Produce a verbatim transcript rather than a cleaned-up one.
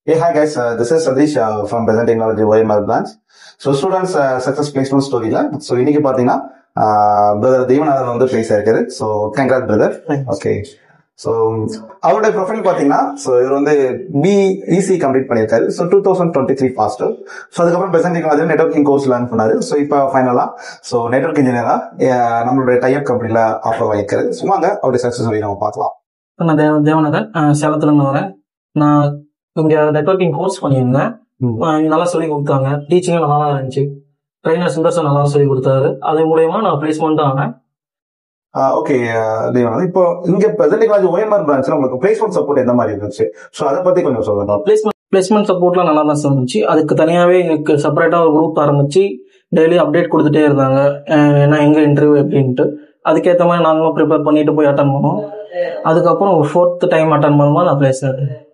Hey, hi guys. Uh, this is Sadish uh, from Present Technology O M R branch. So students uh, success placement story la. So இன்னைக்கு பாத்தீங்கன்னா brother Devanathan வந்து placed ஆயிருக்காரு. So congrat brother. Okay. So அவருடைய profile பாத்தீங்கன்னா so இவர் வந்து BEC complete பண்ணியிருக்காரு. So two thousand twenty three passed. So அதுக்கப்புறம் Present Technology networking course learn பண்ணாரு. ஸோ இப்போ ஃபைனலா ஸோ நெட்வொர்க் இன்ஜினியரா நம்மளுடைய டைப் கம்பெனில ஆஃபர் வாங்கியிருக்காரு. சும்மாங்க அவருடைய சக்சஸ் சொல்லி நம்ம பார்க்கலாம். நான் தேவ தேவநாதன் சேலத்துல இருந்து வரேன். நான் இங்க நெட்வொர்க்கிங் கோர்ஸ் பண்ணியிருந்தேன். நல்லா சொல்லி கொடுத்தாங்க. டீச்சிங்கும் நல்லா தான் இருந்துச்சு. ட்ரைனர் சுந்தர்சன் நல்லா சொல்லி கொடுத்தாரு. அது மூலயமா நான் பிளேஸ்மெண்ட் ஆனேன். ஓகே தேவநாதன், இப்போ இங்க Present Technology O M R பிரான்ச்ல உங்களுக்கு பிளேஸ்மெண்ட் சப்போர்ட் எந்த மாதிரி இருந்துச்சு? ஸோ அதை பத்தி கொஞ்சம் சொல்லுங்க. பிளேஸ்மெண்ட் பிளேஸ்மெண்ட் சப்போர்ட்லாம் நல்லா தான் இருந்துச்சு. அதுக்கு தனியாவே எங்களுக்கு செப்பரேட்டா ஒரு குரூப் ஆரம்பிச்சு டெய்லி அப்டேட் கொடுத்துட்டே இருந்தாங்க. ஏன்னா எங்க இன்டர்வியூ எப்படின்ட்டு அதுக்கேற்ற மாதிரி நாங்களும் ப்ரிப்பேர் பண்ணிட்டு போய் அட்டன் பண்ணோம். அதுக்கப்புறம் ஒரு ஃபோர்த் டைம் அட்டன் பண்ணும்போது நான் பிளேஸ் ஆகிட்டேன்.